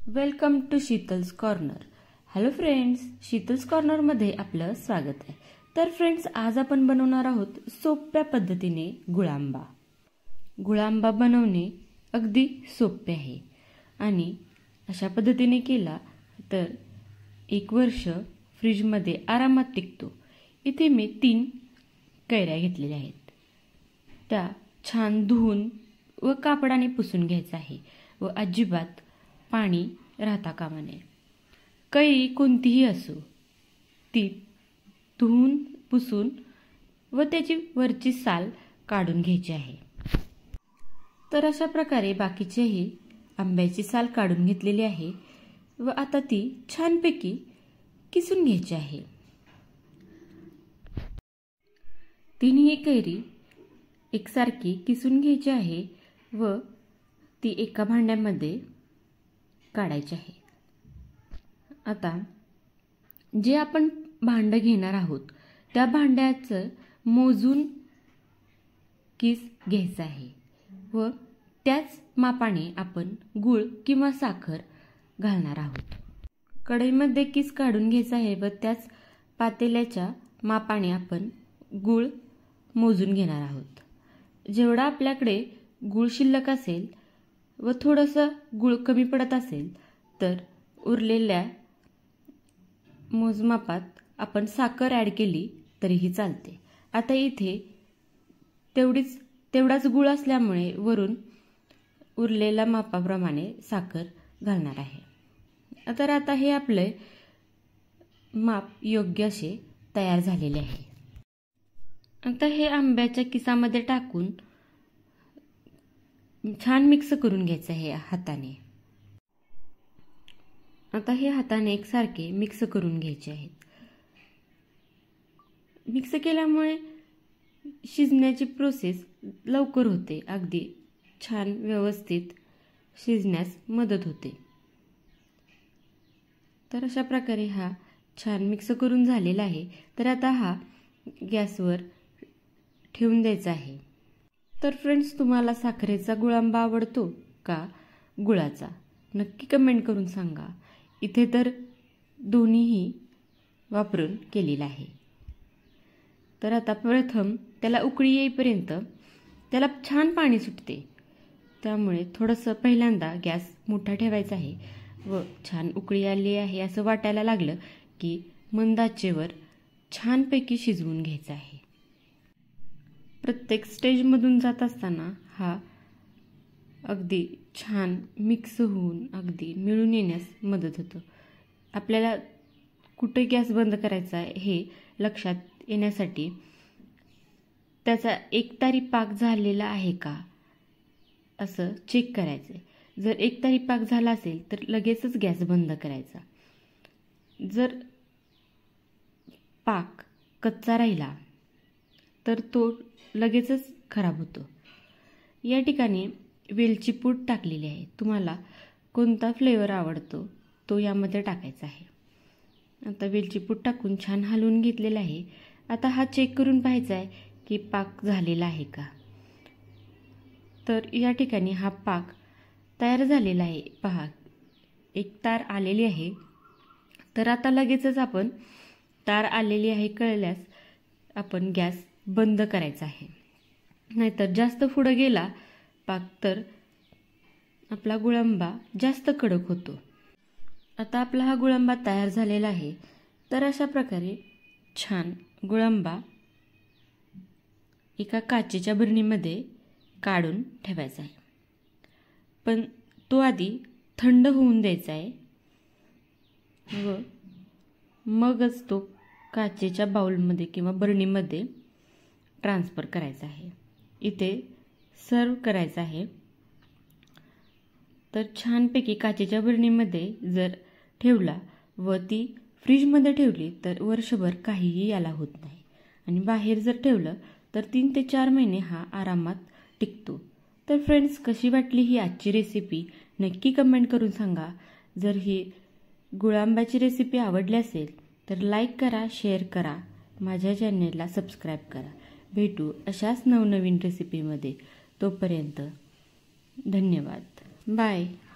Welcome to Sheetal's corner. Hello friends, Sheetal's कॉर्नरमध्ये आपलं स्वागत आहे. तर फ्रेंड्स, आज आपण बनवणार आहोत सोप्या पद्धतीने गुळांबा. गुळांबा बनवणे अगदी सोपे आहे आणि अशा पद्धतीने केला तर 1 वर्ष फ्रीजमध्ये आरामात टिकतो. इथे मी 3 कैऱ्या घेतलेल्या आहेत. त्या छान धुवून व कापडाने पुसून घ्यायचं आहे व अजिबात पाणी राहता कामा नये. कैरी कोणतीही असो ती धुवून पुसून व त्याची वरची साल काढून घ्यायची आहे. तर अशा प्रकारे बाकीचेही आंब्याची साल काढून घेतलेली आहे व आता ती छानपैकी किसून घ्यायची आहे. तिन्ही कैरी एकसारखी किसून घ्यायची आहे व ती एका भांड्यामध्ये काढायची आहे. आता जे आपण भांडं घेणार आहोत त्या भांड्याचं मोजून किस घ्यायचं आहे व त्याच मापाने आपण गूळ किंवा साखर घालणार आहोत. कढईमध्ये किस काढून घ्यायचा आहे व त्याच पातेल्याच्या मापाने आपण गूळ मोजून घेणार आहोत. जेवढा आपल्याकडे गूळ शिल्लक असेल व थोडंसं गूळ कमी पडत असेल तर उरलेल्या मोजमापात आपण साखर ॲड केली तरीही चालते. आता इथे तेवढाच गूळ असल्यामुळे वरून उरलेल्या मापाप्रमाणे साखर घालणार आहे. तर आता हे आपले माप योग्य असे तयार झालेले आहे. आता हे आंब्याच्या किसामध्ये टाकून छान मिक्स करून घ्यायचं आहे हाताने. आता हे हाताने एकसारखे मिक्स करून घ्यायचे आहेत. मिक्स केल्यामुळे शिजण्याची प्रोसेस लवकर होते, अगदी छान व्यवस्थित शिजण्यास मदत होते. तर अशा प्रकारे हा छान मिक्स करून झालेला आहे. तर आता हा गॅसवर ठेवून द्यायचा आहे. तर फ्रेंड्स, तुम्हाला साखरेचा गुळांबा आवडतो का गुळाचा? नक्की कमेंट करून सांगा. इथे तर दोन्हीही वापरून केलेला आहे. तर आता प्रथम त्याला उकळी येईपर्यंत त्याला छान पाणी सुटते, त्यामुळे थोडंसं पहिल्यांदा गॅस मोठा ठेवायचा आहे व छान उकळी आली आहे असं वाटायला लागलं की मंद आचेवर छानपैकी शिजवून घ्यायचं आहे. प्रत्येक स्टेजमधून जात असताना हा अगदी छान मिक्स होऊन अगदी मिळून येण्यास मदत होतं. आपल्याला कुठे गॅस बंद करायचा आहे हे लक्षात येण्यासाठी त्याचा एकतारी पाक झालेला आहे का असं चेक करायचं. जर एकतारी पाक झाला असेल तर लगेचच गॅस बंद करायचा. जर पाक कच्चा राहिला तर तो लगेचच खराब होतो. या ठिकाणी वेलची पूड टाकलेली आहे. तुम्हाला कोणता फ्लेवर आवडतो तो यामध्ये टाकायचा आहे. आता वेलची पूड टाकून छान हलवून घेतलेला आहे. आता हा चेक करून पाहायचा आहे की पाक झालेला आहे का. तर या ठिकाणी हा पाक तयार झालेला आहे. पहा, एक तार आलेली आहे. तर आता लगेचच आपण तार आलेली आहे कळल्यास आपण गॅस बंद करायचा आहे. नाहीतर जास्त पुढे गेला पाक तर आपला गुळांबा जास्त कडक होतो. आता आपला हा गुळांबा तयार झालेला आहे. तर अशा प्रकारे छान गुळांबा एका काचेच्या बरणीमध्ये काढून ठेवायचा आहे. पण तो आधी थंड होऊन द्यायचा आहे व मगच तो काचेच्या बाउलमध्ये किंवा बरणीमध्ये ट्रान्सफर करायचा आहे. इथे सर्व करायचं आहे. तर छानपैकी काचेच्या बरणीमध्ये जर ठेवला व ती फ्रीजमध्ये ठेवली तर वर्षभर काहीही याला होत नाही आणि बाहेर जर ठेवलं तर 3 ते 4 महिने हा आरामात टिकतो. तर फ्रेंड्स, कशी वाटली ही आजची रेसिपी नक्की कमेंट करून सांगा. जर ही गुळांब्याची रेसिपी आवडली असेल तर लाईक करा, शेअर करा, माझ्या चॅनेलला सबस्क्राईब करा. भेटू अशाच नवनवीन रेसिपीमध्ये. तोपर्यंत धन्यवाद. बाय.